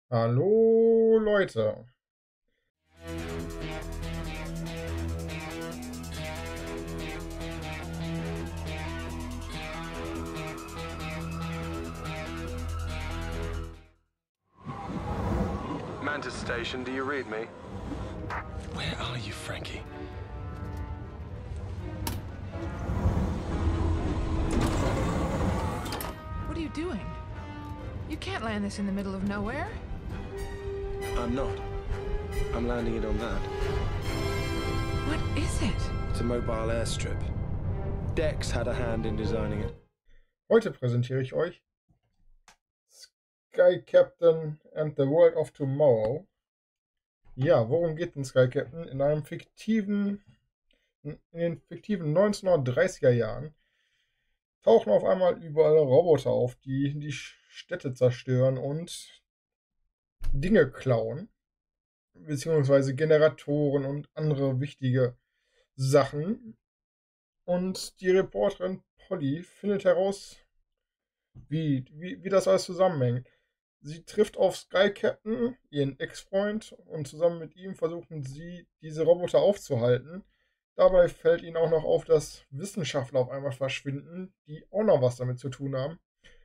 Hallo Leute. Mantis Station, do you read me? Where are you, Frankie? What are you doing? You can't land this in the middle of nowhere. I'm not. I'm landing it on that. What is it? It's a mobile airstrip. Dex had a hand in designing it. Heute präsentiere ich euch Sky Captain and the World of Tomorrow. Ja, worum geht denn Sky Captain? In den fiktiven 1930er Jahren tauchen auf einmal überall Roboter auf, die die Städte zerstören und Dinge klauen, beziehungsweise Generatoren und andere wichtige Sachen. Und die Reporterin Polly findet heraus, wie das alles zusammenhängt. Sie trifft auf Sky Captain, ihren Ex-Freund, und zusammen mit ihm versuchen sie, diese Roboter aufzuhalten. Dabei fällt ihnen auch noch auf, dass Wissenschaftler auf einmal verschwinden, die auch noch was damit zu tun haben.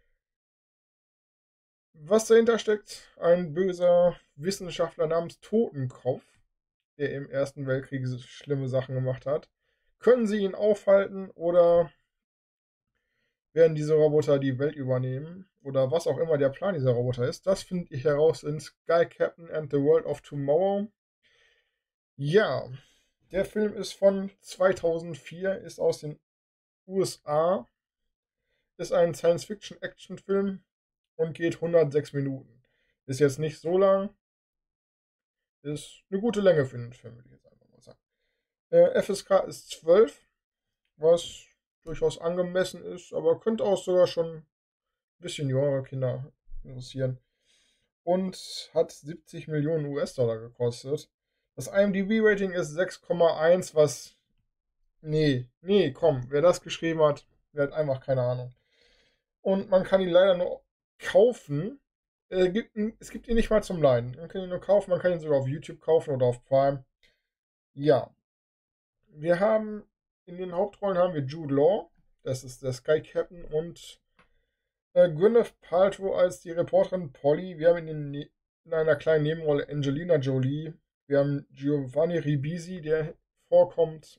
Was dahinter steckt, ein böser Wissenschaftler namens Totenkopf, der im Ersten Weltkrieg schlimme Sachen gemacht hat. Können sie ihn aufhalten oder werden diese Roboter die Welt übernehmen? Oder was auch immer der Plan dieser Roboter ist, das findet ihr heraus in Sky Captain and the World of Tomorrow. Ja, der Film ist von 2004, ist aus den USA, ist ein Science-Fiction-Action-Film und geht 106 Minuten. Ist jetzt nicht so lang, ist eine gute Länge für einen Film, würde ich jetzt einfach mal sagen. FSK ist 12, was durchaus angemessen ist, aber könnte auch sogar schon ein bisschen jüngere Kinder interessieren. Und hat 70 Millionen US-Dollar gekostet. Das IMDb-Rating ist 6,1, was. Nee, komm, wer das geschrieben hat, der hat einfach keine Ahnung. Und man kann ihn leider nur kaufen. Es gibt ihn nicht mal zum Leihen. Man kann ihn nur kaufen, man kann ihn sogar auf YouTube kaufen oder auf Prime. Ja. Wir haben in den Hauptrollen haben wir Jude Law, das ist der Sky Captain, und Gwyneth Paltrow als die Reporterin Polly. Wir haben in einer kleinen Nebenrolle Angelina Jolie. Wir haben Giovanni Ribisi, der vorkommt.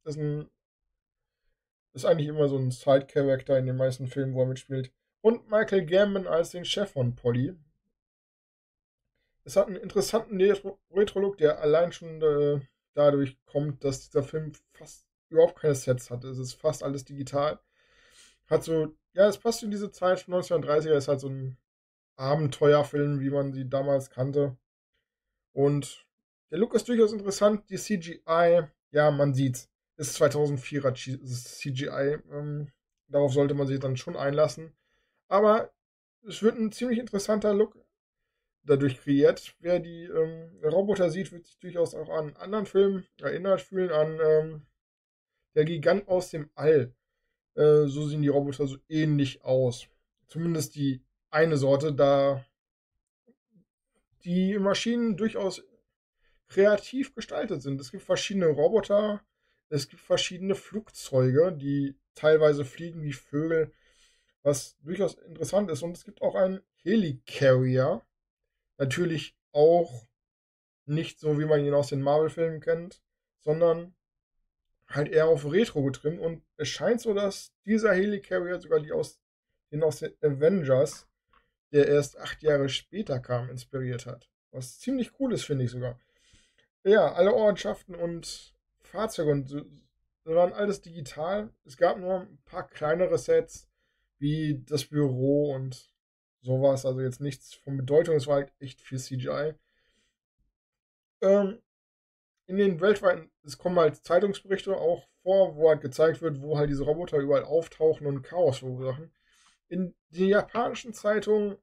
Ist eigentlich immer so ein Side-Character in den meisten Filmen, wo er mitspielt. Und Michael Gambon als den Chef von Polly. Es hat einen interessanten Retro-Look, der allein schon dadurch kommt, dass dieser Film fast überhaupt keine Sets hat. Es ist fast alles digital. Hat so, ja, es passt in diese Zeit von 1930er, ist halt so ein Abenteuerfilm, wie man sie damals kannte. Und der Look ist durchaus interessant. Die CGI, ja, man sieht's, ist 2004er CGI. Darauf sollte man sich dann schon einlassen. Aber es wird ein ziemlich interessanter Look dadurch kreiert. Wer die Roboter sieht, wird sich durchaus auch an einen anderen Film erinnert fühlen, an Der Gigant aus dem All. So sehen die Roboter so ähnlich aus. Zumindest die eine Sorte, da die Maschinen durchaus kreativ gestaltet sind. Es gibt verschiedene Roboter, es gibt verschiedene Flugzeuge, die teilweise fliegen wie Vögel, was durchaus interessant ist. Und es gibt auch einen Helicarrier, natürlich auch nicht so, wie man ihn aus den Marvel-Filmen kennt, sondern halt eher auf Retro getrimmt. Und es scheint so, dass dieser Helicarrier sogar den aus den Avengers, der erst 8 Jahre später kam, inspiriert hat. Was ziemlich cool ist, finde ich sogar. Ja, alle Ortschaften und Fahrzeuge und so waren alles digital. Es gab nur ein paar kleinere Sets, wie das Büro und sowas. Also jetzt nichts von Bedeutung. Es war halt echt viel CGI. In den weltweiten, es kommen halt Zeitungsberichte auch vor, wo halt gezeigt wird, wo halt diese Roboter überall auftauchen und Chaos verursachen. In den japanischen Zeitungen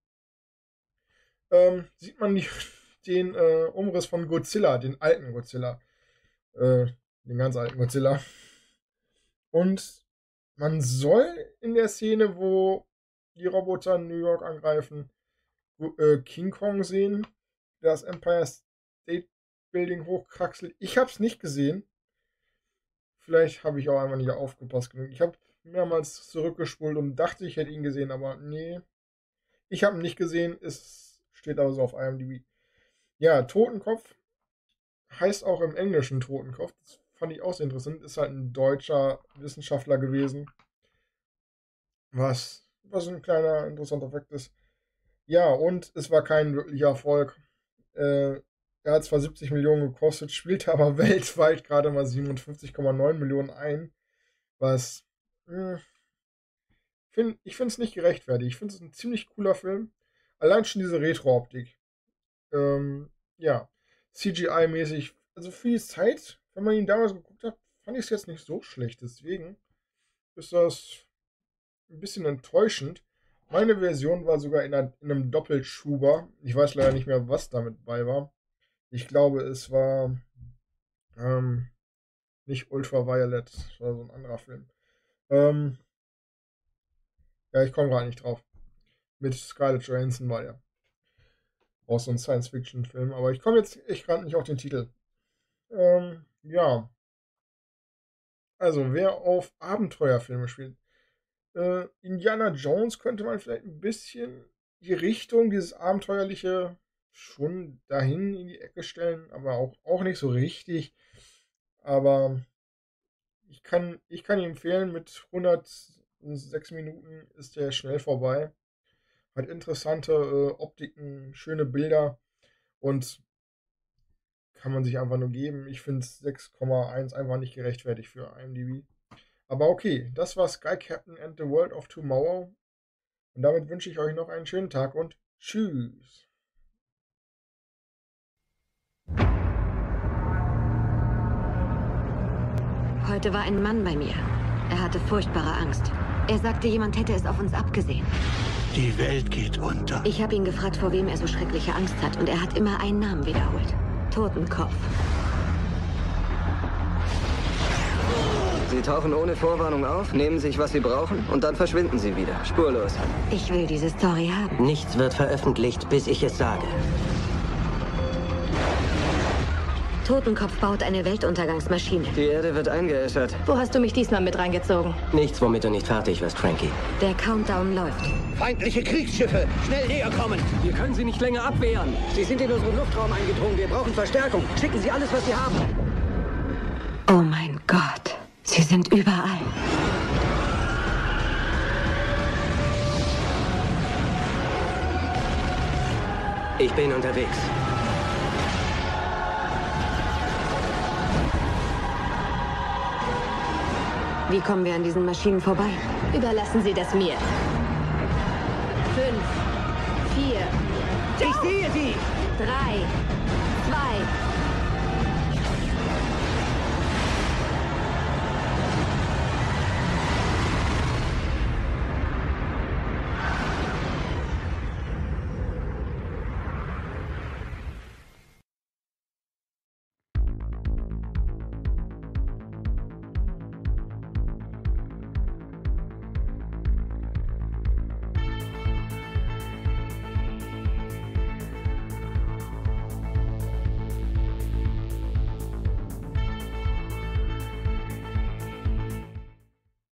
sieht man den Umriss von Godzilla, den alten Godzilla. Den ganz alten Godzilla. Und man soll in der Szene, wo die Roboter New York angreifen, King Kong sehen, der das Empire State Building hochkraxelt. Ich habe es nicht gesehen. Vielleicht habe ich auch einfach nicht aufgepasst genug. Ich habe mehrmals zurückgespult und dachte, ich hätte ihn gesehen, aber nee. Ich habe ihn nicht gesehen. Es steht aber so auf IMDb. Ja, Totenkopf heißt auch im Englischen Totenkopf. Das fand ich auch sehr interessant. Ist halt ein deutscher Wissenschaftler gewesen. Was ein kleiner interessanter Fakt ist. Ja, und es war kein wirklicher Erfolg. Er hat zwar 70 Millionen gekostet, spielte aber weltweit gerade mal 57,9 Millionen ein. Was ich finde es nicht gerechtfertigt. Ich finde es ein ziemlich cooler Film. Allein schon diese Retro-Optik. Ja, CGI-mäßig. Also für die Zeit, wenn man ihn damals geguckt hat, fand ich es jetzt nicht so schlecht. Deswegen ist das ein bisschen enttäuschend. Meine Version war sogar in einem Doppelschuber. Ich weiß leider nicht mehr, was damit bei war. Ich glaube, es war nicht Ultraviolet. Das war so ein anderer Film. Ja, ich komme gerade nicht drauf. Mit Scarlett Johansson war der. Auch so ein Science-Fiction-Film. Aber ich komme jetzt echt gerade nicht auf den Titel. Ja. Also, wer auf Abenteuerfilme spielt. Indiana Jones könnte man vielleicht ein bisschen die Richtung, dieses Abenteuerliche, schon dahin in die Ecke stellen, aber auch nicht so richtig. Aber ich kann ihn empfehlen, mit 106 Minuten ist der schnell vorbei. Hat interessante Optiken, schöne Bilder und kann man sich einfach nur geben. Ich finde 6,1 einfach nicht gerechtfertigt für IMDb. Aber okay, das war Sky Captain and the World of Tomorrow. Und damit wünsche ich euch noch einen schönen Tag und tschüss. Heute war ein Mann bei mir. Er hatte furchtbare Angst. Er sagte, jemand hätte es auf uns abgesehen. Die Welt geht unter. Ich habe ihn gefragt, vor wem er so schreckliche Angst hat. Und er hat immer einen Namen wiederholt. Totenkopf. Sie tauchen ohne Vorwarnung auf, nehmen sich, was sie brauchen, und dann verschwinden sie wieder. Spurlos. Ich will diese Story haben. Nichts wird veröffentlicht, bis ich es sage. Totenkopf baut eine Weltuntergangsmaschine. Die Erde wird eingeäschert. Wo hast du mich diesmal mit reingezogen? Nichts, womit du nicht fertig wirst, Frankie. Der Countdown läuft. Feindliche Kriegsschiffe! Schnell näher kommen! Wir können sie nicht länger abwehren. Sie sind in unseren Luftraum eingedrungen. Wir brauchen Verstärkung. Schicken Sie alles, was Sie haben. Oh mein Gott. Sie sind überall. Ich bin unterwegs. Wie kommen wir an diesen Maschinen vorbei? Überlassen Sie das mir. 5, 4, Ich sehe sie! 3, 2,